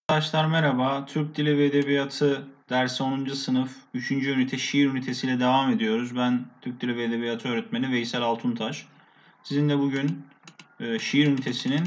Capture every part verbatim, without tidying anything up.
Arkadaşlar merhaba. Türk Dili ve Edebiyatı dersi onuncu sınıf üçüncü ünite şiir ünitesiyle devam ediyoruz. Ben Türk Dili ve Edebiyatı öğretmeni Veysel Altuntaş. Sizinle bugün e, şiir ünitesinin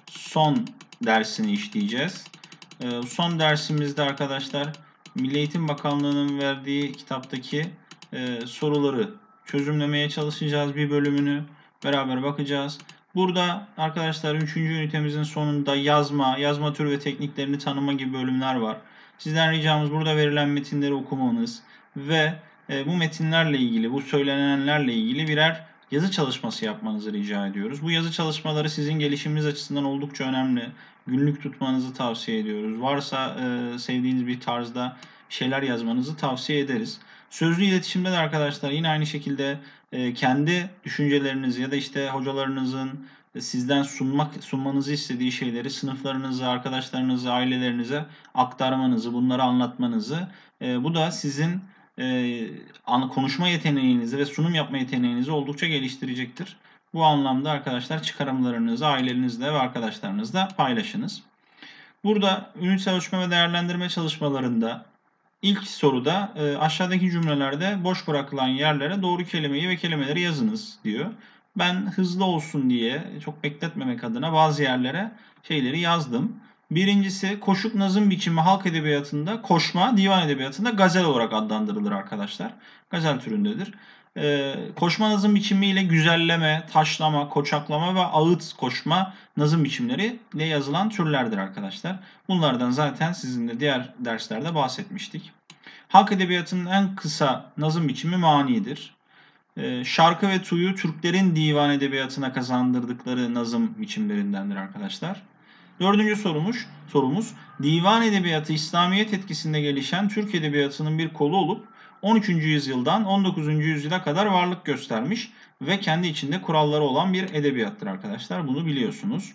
son dersini işleyeceğiz. E, son dersimizde arkadaşlar Milli Eğitim Bakanlığı'nın verdiği kitaptaki e, soruları çözümlemeye çalışacağız. Bir bölümünü beraber bakacağız. Burada arkadaşlar üçüncü ünitemizin sonunda yazma, yazma tür ve tekniklerini tanıma gibi bölümler var. Sizden ricamız burada verilen metinleri okumanız ve e, bu metinlerle ilgili, bu söylenenlerle ilgili birer yazı çalışması yapmanızı rica ediyoruz. Bu yazı çalışmaları sizin gelişiminiz açısından oldukça önemli. Günlük tutmanızı tavsiye ediyoruz. Varsa e, sevdiğiniz bir tarzda şeyler yazmanızı tavsiye ederiz. Sözlü iletişimde de arkadaşlar yine aynı şekilde e, kendi düşüncelerinizi ya da işte hocalarınızın sizden sunmak sunmanızı istediği şeyleri sınıflarınıza, arkadaşlarınıza, ailelerinize aktarmanızı, bunları anlatmanızı, e, bu da sizin e, konuşma yeteneğinizi ve sunum yapma yeteneğinizi oldukça geliştirecektir. Bu anlamda arkadaşlar çıkarımlarınızı ailelerinizle ve arkadaşlarınızla paylaşınız. Burada ünite ölçme ve değerlendirme çalışmalarında ilk soruda e, aşağıdaki cümlelerde boş bırakılan yerlere doğru kelimeyi ve kelimeleri yazınız diyor. Ben hızlı olsun diye çok bekletmemek adına bazı yerlere şeyleri yazdım. Birincisi koşuk nazım biçimi halk edebiyatında koşma, divan edebiyatında gazel olarak adlandırılır arkadaşlar. Gazel türündedir. Ee, koşma nazım biçimiyle güzelleme, taşlama, koçaklama ve ağıt koşma nazım biçimleri ile yazılan türlerdir arkadaşlar. Bunlardan zaten sizinle diğer derslerde bahsetmiştik. Halk edebiyatının en kısa nazım biçimi manidir. Ee, şarkı ve tuyu Türklerin divan edebiyatına kazandırdıkları nazım biçimlerindendir arkadaşlar. Dördüncü sorumuz, sorumuz divan edebiyatı İslamiyet etkisinde gelişen Türk edebiyatının bir kolu olup on üçüncü yüzyıldan on dokuzuncu yüzyıla kadar varlık göstermiş ve kendi içinde kuralları olan bir edebiyattır arkadaşlar. Bunu biliyorsunuz.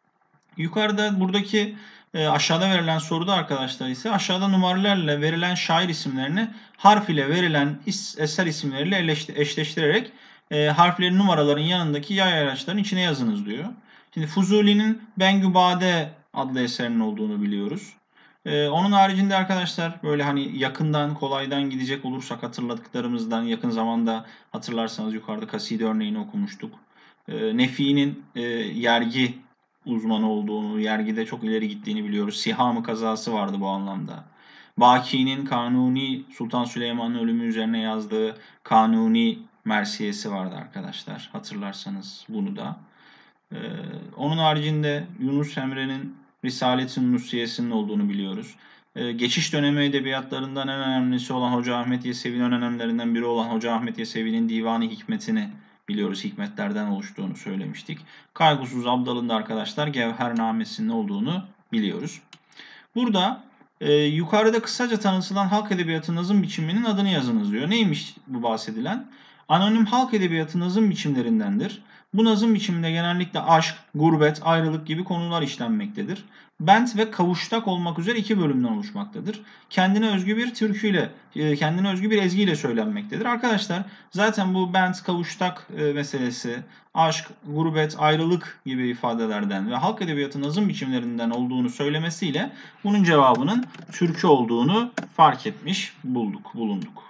Yukarıda buradaki e, aşağıda verilen soruda arkadaşlar ise aşağıda numaralarla verilen şair isimlerini harf ile verilen is, eser isimleriyle eşleştirerek e, harflerin numaraların yanındaki yay araçların içine yazınız diyor. Şimdi Fuzuli'nin Bengübade adlı eserinin olduğunu biliyoruz. Ee, onun haricinde arkadaşlar böyle hani yakından kolaydan gidecek olursak hatırladıklarımızdan yakın zamanda hatırlarsanız yukarıda kaside örneğini okumuştuk. Ee, Nefi'nin e, yergi uzmanı olduğunu, yergide çok ileri gittiğini biliyoruz. Sihamı kazası vardı bu anlamda. Baki'nin Kanuni Sultan Süleyman'ın ölümü üzerine yazdığı Kanuni Mersiyesi vardı arkadaşlar. Hatırlarsanız bunu da. Ee, onun haricinde Yunus Emre'nin Risalet-i Nusiyesi'nin olduğunu biliyoruz. Ee, geçiş dönemi edebiyatlarından en önemlisi olan Hoca Ahmet Yesevi'nin en önemlilerinden biri olan Hoca Ahmet Yesevi'nin Divan-ı Hikmetini biliyoruz. Hikmetlerden oluştuğunu söylemiştik. Kaygısız Abdal'ın da arkadaşlar Gevhernamesi'nin olduğunu biliyoruz. Burada e, yukarıda kısaca tanıtılan halk edebiyatı nazım biçiminin adını yazınız diyor. Neymiş bu bahsedilen? Anonim halk edebiyatı nazım biçimlerindendir. Bu nazım biçiminde genellikle aşk, gurbet, ayrılık gibi konular işlenmektedir. Bent ve kavuştak olmak üzere iki bölümden oluşmaktadır. Kendine özgü bir türküyle, kendine özgü bir ezgiyle söylenmektedir. Arkadaşlar zaten bu bent, kavuştak meselesi, aşk, gurbet, ayrılık gibi ifadelerden ve halk edebiyatı nazım biçimlerinden olduğunu söylemesiyle bunun cevabının türkü olduğunu fark etmiş bulduk, bulunduk.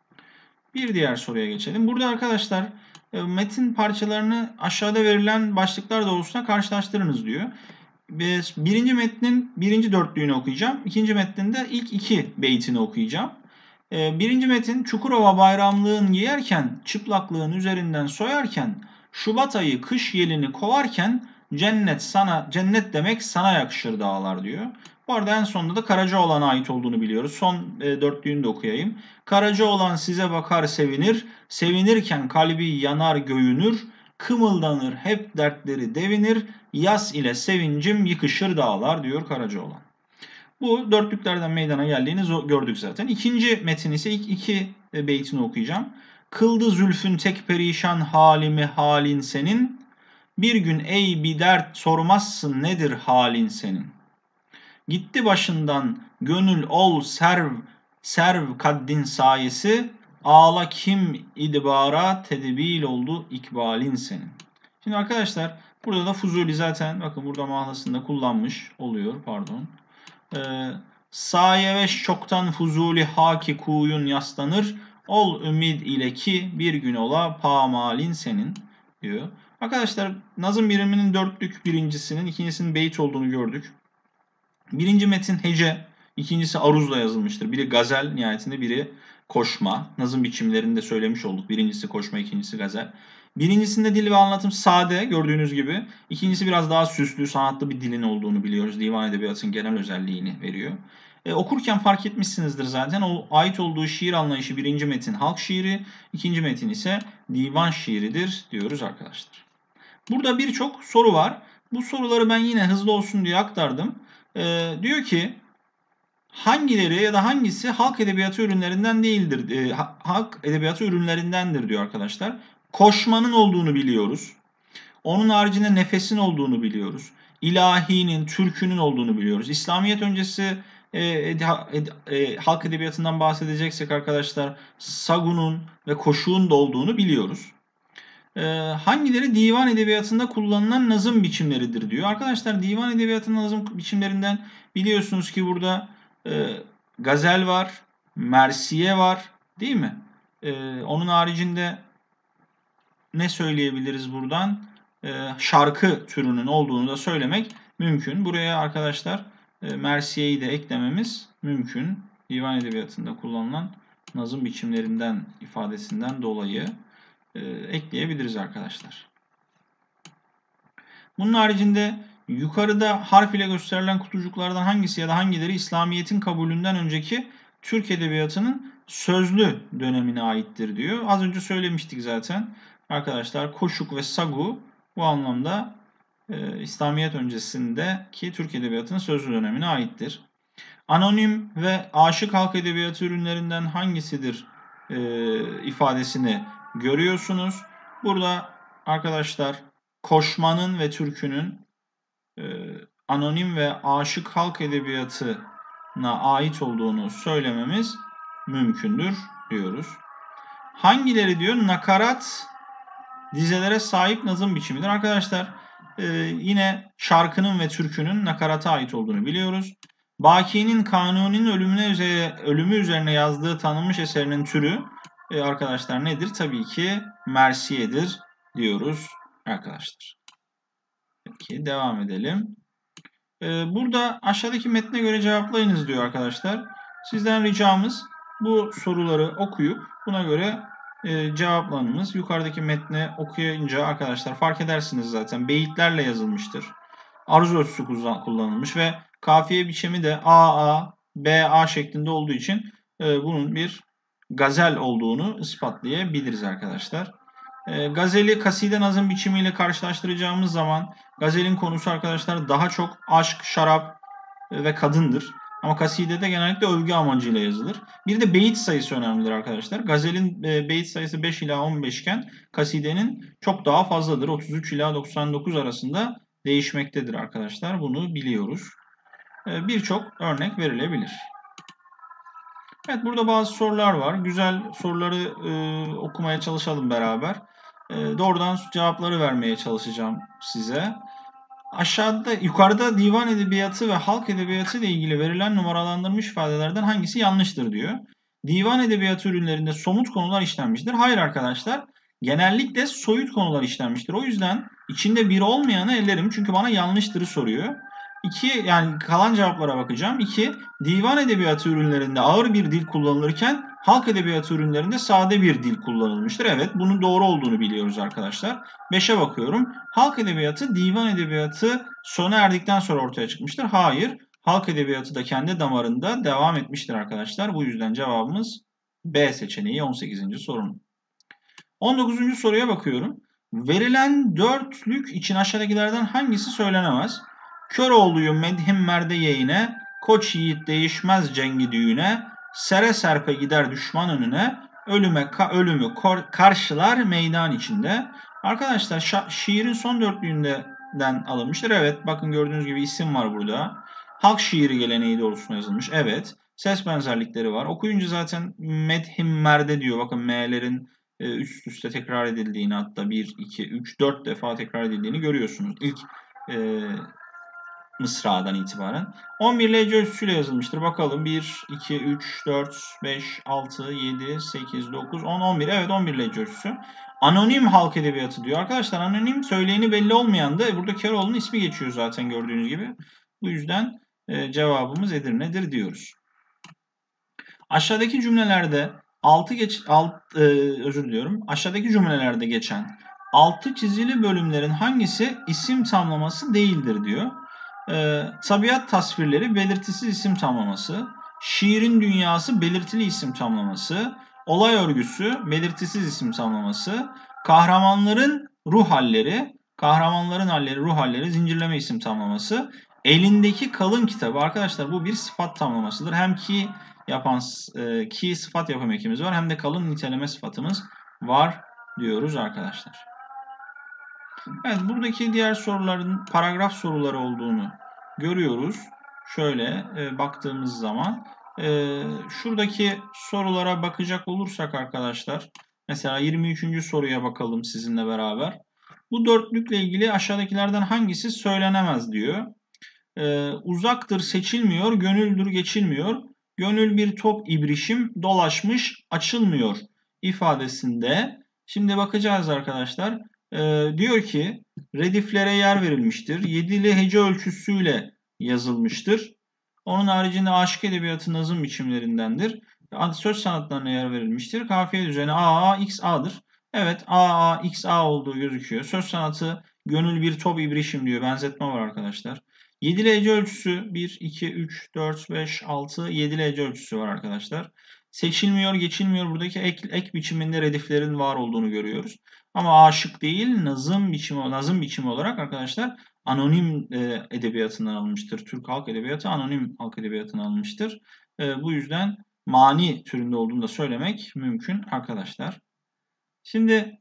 Bir diğer soruya geçelim. Burada arkadaşlar metin parçalarını aşağıda verilen başlıklar doğrultusunda karşılaştırınız diyor. Birinci metnin birinci dörtlüğünü okuyacağım. İkinci metnin de ilk iki beytini okuyacağım. Birinci metin Çukurova bayramlığın giyerken, çıplaklığın üzerinden soyarken, Şubat ayı kış yelini kovarken cennet sana cennet demek sana yakışır dağlar diyor. Bu arada en sonunda da Karacaoğlan'a ait olduğunu biliyoruz. Son e, dörtlüğünü de okuyayım. Karacaoğlan size bakar sevinir, sevinirken kalbi yanar göğünür, kımıldanır hep dertleri devinir, yas ile sevincim yıkışır dağlar diyor Karacaoğlan. Bu dörtlüklerden meydana geldiğini gördük zaten. İkinci metin ise ilk iki beytini okuyacağım. Kıldı zülfün tek perişan halimi halin senin, bir gün ey bir dert sormazsın nedir halin senin. Gitti başından gönül ol serv, serv kaddin sayesi, ağla kim idbara tedbil oldu ikbalin senin. Şimdi arkadaşlar burada da Fuzuli zaten bakın burada mahlasında kullanmış oluyor pardon. Ee, Sayeveş çoktan fuzuli haki kuyun yaslanır. Ol ümid ile ki bir gün ola pamalin senin diyor. Arkadaşlar nazım biriminin dörtlük birincisinin ikincisinin beyit olduğunu gördük. Birinci metin hece, ikincisi aruzla yazılmıştır. Biri gazel nihayetinde, biri koşma. Nazım biçimlerini de söylemiş olduk. Birincisi koşma, ikincisi gazel. Birincisinde dil ve anlatım sade gördüğünüz gibi. İkincisi biraz daha süslü, sanatlı bir dilin olduğunu biliyoruz. Divan edebiyatının genel özelliğini veriyor. E, okurken fark etmişsinizdir zaten. O ait olduğu şiir anlayışı birinci metin halk şiiri, ikinci metin ise divan şiiridir diyoruz arkadaşlar. Burada birçok soru var. Bu soruları ben yine hızlı olsun diye aktardım. Ee, diyor ki hangileri ya da hangisi halk edebiyatı ürünlerinden değildir? E, halk edebiyatı ürünlerindendir diyor arkadaşlar. Koşmanın olduğunu biliyoruz. Onun haricinde nefesin olduğunu biliyoruz. İlahinin, türkünün olduğunu biliyoruz. İslamiyet öncesi e, ed, ed, e, halk edebiyatından bahsedeceksek arkadaşlar sagunun ve koşuğun da olduğunu biliyoruz. E, hangileri divan edebiyatında kullanılan nazım biçimleridir diyor. Arkadaşlar divan edebiyatının nazım biçimlerinden biliyorsunuz ki burada e, gazel var, mersiye var değil mi? E, onun haricinde ne söyleyebiliriz buradan? E, şarkı türünün olduğunu da söylemek mümkün. Buraya arkadaşlar e, mersiyeyi de eklememiz mümkün. Divan edebiyatında kullanılan nazım biçimlerinden ifadesinden dolayı e, ekleyebiliriz arkadaşlar. Bunun haricinde yukarıda harf ile gösterilen kutucuklardan hangisi ya da hangileri İslamiyet'in kabulünden önceki Türk Edebiyatı'nın sözlü dönemine aittir diyor. Az önce söylemiştik zaten. Arkadaşlar koşuk ve sagu bu anlamda e, İslamiyet öncesindeki Türk Edebiyatı'nın sözlü dönemine aittir. Anonim ve aşık halk edebiyatı ürünlerinden hangisidir e, ifadesini görüyorsunuz. Burada arkadaşlar koşmanın ve türkünün e, anonim ve aşık halk edebiyatına ait olduğunu söylememiz mümkündür diyoruz. Hangileri diyor nakarat dizelere sahip nazım biçimidir. Arkadaşlar e, yine şarkının ve türkünün nakarata ait olduğunu biliyoruz. Baki'nin Kanuni'nin ölümüne üzere, ölümü üzerine yazdığı tanınmış eserinin türü e, arkadaşlar nedir? Tabii ki mersiyedir diyoruz arkadaşlar. Peki devam edelim. E, burada aşağıdaki metne göre cevaplayınız diyor arkadaşlar. Sizden ricamız bu soruları okuyup buna göre e, cevaplanınız. Yukarıdaki metni okuyunca arkadaşlar fark edersiniz zaten beyitlerle yazılmıştır. Aruz ölçüsü kullanılmış ve kafiye biçimi de A A, B A şeklinde olduğu için e, bunun bir gazel olduğunu ispatlayabiliriz arkadaşlar. E, gazeli kaside nazım biçimiyle karşılaştıracağımız zaman gazelin konusu arkadaşlar daha çok aşk, şarap ve kadındır. Ama kasidede genellikle övgü amacıyla yazılır. Bir de beyit sayısı önemlidir arkadaşlar. Gazelin e, beyit sayısı beş ila on beş iken kasidenin çok daha fazladır. otuz üç ila doksan dokuz arasında değişmektedir arkadaşlar. Bunu biliyoruz. E, Birçok örnek verilebilir. Evet burada bazı sorular var. Güzel soruları e, okumaya çalışalım beraber. E, doğrudan cevapları vermeye çalışacağım size. Aşağıda, yukarıda divan edebiyatı ve halk edebiyatı ile ilgili verilen numaralandırılmış ifadelerden hangisi yanlıştır diyor. Divan edebiyatı ürünlerinde somut konular işlenmiştir. Hayır arkadaşlar. Genellikle soyut konular işlenmiştir. O yüzden içinde bir olmayanı ellerim. Çünkü bana yanlıştırı soruyor. İki, yani kalan cevaplara bakacağım. İki, divan edebiyatı ürünlerinde ağır bir dil kullanılırken halk edebiyatı ürünlerinde sade bir dil kullanılmıştır. Evet, bunun doğru olduğunu biliyoruz arkadaşlar. Beşe bakıyorum. Halk edebiyatı divan edebiyatı sona erdikten sonra ortaya çıkmıştır. Hayır, halk edebiyatı da kendi damarında devam etmiştir arkadaşlar. Bu yüzden cevabımız B seçeneği on sekizinci sorunun. on dokuzuncu soruya bakıyorum. Verilen dörtlük için aşağıdakilerden hangisi söylenemez? Köroğlu'yu medhim merde yeğine, koç yiğit değişmez cengi düğüne, sere serpe gider düşman önüne, ölüme ka ölümü karşılar meydan içinde. Arkadaşlar şiirin son dörtlüğünden alınmıştır. Evet bakın gördüğünüz gibi isim var burada. Halk şiiri geleneği doğrultusunda yazılmış. Evet. Ses benzerlikleri var. Okuyunca zaten medhim merde diyor. Bakın m'lerin üst üste tekrar edildiğini, hatta bir, iki, üç, dört defa tekrar edildiğini görüyorsunuz. İlk e, mısradan itibaren. on bir ile hece ölçüsüyle yazılmıştır. Bakalım bir, iki, üç, dört, beş, altı, yedi, sekiz, dokuz, on, on bir. Evet on bir ile hece ölçüsü. Anonim halk edebiyatı diyor. Arkadaşlar anonim söyleyeni belli olmayan da burada Köroğlu'nun ismi geçiyor zaten gördüğünüz gibi. Bu yüzden e, cevabımız Edirne'dir diyoruz. Aşağıdaki cümlelerde altı geç alt e, özür diliyorum. Aşağıdaki cümlelerde geçen altı çizili bölümlerin hangisi isim tamlaması değildir diyor. E, tabiat tasvirleri belirtisiz isim tamlaması, şiirin dünyası belirtili isim tamlaması, olay örgüsü belirtisiz isim tamlaması, kahramanların ruh halleri, kahramanların halleri, ruh halleri zincirleme isim tamlaması, elindeki kalın kitabı arkadaşlar bu bir sıfat tamlamasıdır. Hem ki yapan e, ki sıfat yapım ekimiz var hem de kalın niteleme sıfatımız var diyoruz arkadaşlar. Evet buradaki diğer soruların paragraf soruları olduğunu görüyoruz. Şöyle e, baktığımız zaman e, şuradaki sorulara bakacak olursak arkadaşlar mesela yirmi üçüncü soruya bakalım sizinle beraber. Bu dörtlükle ilgili aşağıdakilerden hangisi söylenemez diyor. E, uzaktır seçilmiyor, gönüldür geçilmiyor. Gönül bir top ibrişim dolaşmış açılmıyor ifadesinde. Şimdi bakacağız arkadaşlar. Ee, diyor ki rediflere yer verilmiştir. Yedili hece ölçüsüyle yazılmıştır. Onun haricinde aşık edebiyatı nazım biçimlerindendir. Söz sanatlarına yer verilmiştir. Kafiye düzeni A A X A'dır. Evet A A X A olduğu gözüküyor. Söz sanatı gönül bir top ibrişim diyor. Benzetme var arkadaşlar. yedili hece ölçüsü bir, iki, üç, dört, beş, altı, yedili hece ölçüsü var arkadaşlar. Seçilmiyor, geçilmiyor. Buradaki ek, ek biçiminde rediflerin var olduğunu görüyoruz. Ama aşık değil, nazım biçimi, nazım biçimi olarak arkadaşlar anonim e, edebiyatından alınmıştır. Türk halk edebiyatı anonim halk edebiyatından alınmıştır. E, bu yüzden mani türünde olduğunu da söylemek mümkün arkadaşlar. Şimdi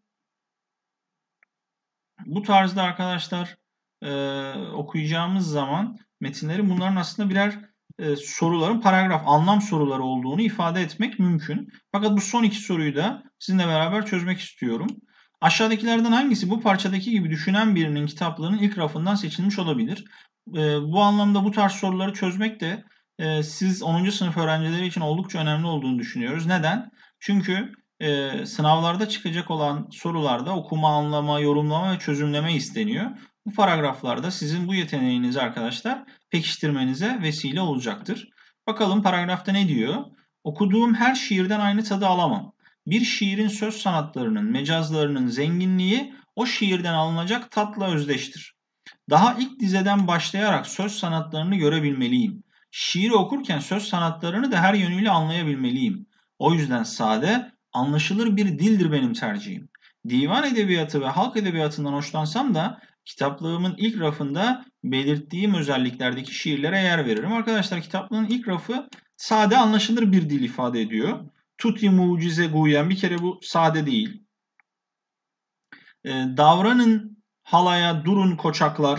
bu tarzda arkadaşlar e, okuyacağımız zaman metinleri bunların aslında birer e, soruların paragraf, anlam soruları olduğunu ifade etmek mümkün. Fakat bu son iki soruyu da sizinle beraber çözmek istiyorum. Aşağıdakilerden hangisi bu parçadaki gibi düşünen birinin kitaplığının ilk rafından seçilmiş olabilir? E, bu anlamda bu tarz soruları çözmek de e, siz onuncu sınıf öğrencileri için oldukça önemli olduğunu düşünüyoruz. Neden? Çünkü e, sınavlarda çıkacak olan sorularda okuma, anlama, yorumlama ve çözümleme isteniyor. Bu paragraflarda sizin bu yeteneğinizi arkadaşlar pekiştirmenize vesile olacaktır. Bakalım paragrafta ne diyor? Okuduğum her şiirden aynı tadı alamam. Bir şiirin söz sanatlarının, mecazlarının zenginliği o şiirden alınacak tatla özdeştir. Daha ilk dizeden başlayarak söz sanatlarını görebilmeliyim. Şiiri okurken söz sanatlarını da her yönüyle anlayabilmeliyim. O yüzden sade, anlaşılır bir dildir benim tercihim. Divan edebiyatı ve halk edebiyatından hoşlansam da kitaplığımın ilk rafında belirttiğim özelliklerdeki şiirlere yer veririm. Arkadaşlar kitaplığın ilk rafı sade, anlaşılır bir dil ifade ediyor. Tuti mucize guyen bir kere bu sade değil. E, davranın halaya, durun koçaklar.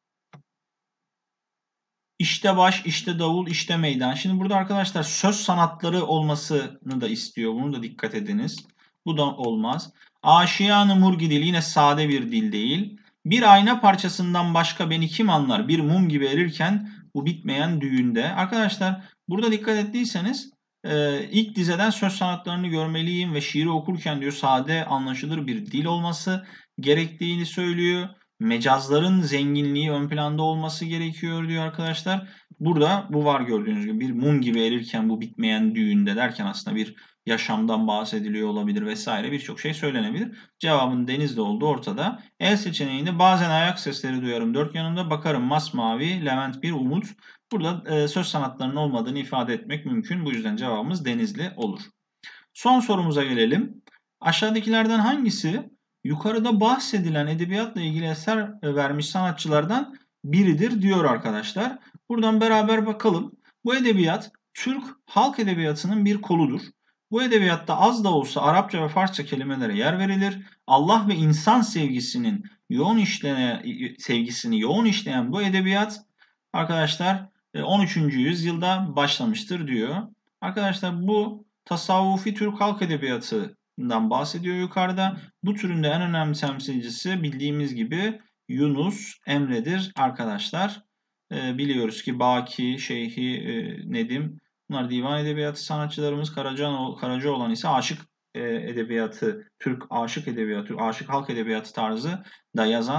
İşte baş, işte davul, işte meydan. Şimdi burada arkadaşlar söz sanatları olmasını da istiyor. Bunu da dikkat ediniz. Bu da olmaz. Aşiyan-ı murgi dil yine sade bir dil değil. Bir ayna parçasından başka beni kim anlar? Bir mum gibi erirken bu bitmeyen düğünde. Arkadaşlar burada dikkat ettiyseniz ilk dizeden söz sanatlarını görmeliyim ve şiiri okurken diyor sade anlaşılır bir dil olması gerektiğini söylüyor. Mecazların zenginliği ön planda olması gerekiyor diyor arkadaşlar. Burada bu var gördüğünüz gibi bir mum gibi erirken bu bitmeyen düğünde derken aslında bir yaşamdan bahsediliyor olabilir vesaire birçok şey söylenebilir. Cevabın denizde olduğu ortada. E seçeneğinde bazen ayak sesleri duyarım dört yanımda bakarım masmavi Levent bir umut. Burada e, söz sanatlarının olmadığını ifade etmek mümkün. Bu yüzden cevabımız denizli olur. Son sorumuza gelelim. Aşağıdakilerden hangisi yukarıda bahsedilen edebiyatla ilgili eser vermiş sanatçılardan biridir diyor arkadaşlar. Buradan beraber bakalım. Bu edebiyat Türk halk edebiyatının bir koludur. Bu edebiyatta az da olsa Arapça ve Farsça kelimelere yer verilir. Allah ve insan sevgisinin yoğun işlene, sevgisini yoğun işleyen bu edebiyat arkadaşlar on üçüncü yüzyılda başlamıştır diyor. Arkadaşlar bu tasavvufi Türk halk edebiyatından bahsediyor yukarıda. Bu türün de en önemli temsilcisi bildiğimiz gibi Yunus Emre'dir arkadaşlar. e, biliyoruz ki Baki, Şeyhi, e, Nedim bunlar divan edebiyatı sanatçılarımız. Karaca, Karacaoğlan ise aşık e, edebiyatı, Türk aşık edebiyatı, aşık halk edebiyatı tarzı da yazan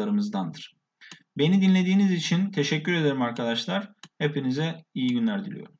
sanatçılarımızdandır. Beni dinlediğiniz için teşekkür ederim arkadaşlar. Hepinize iyi günler diliyorum.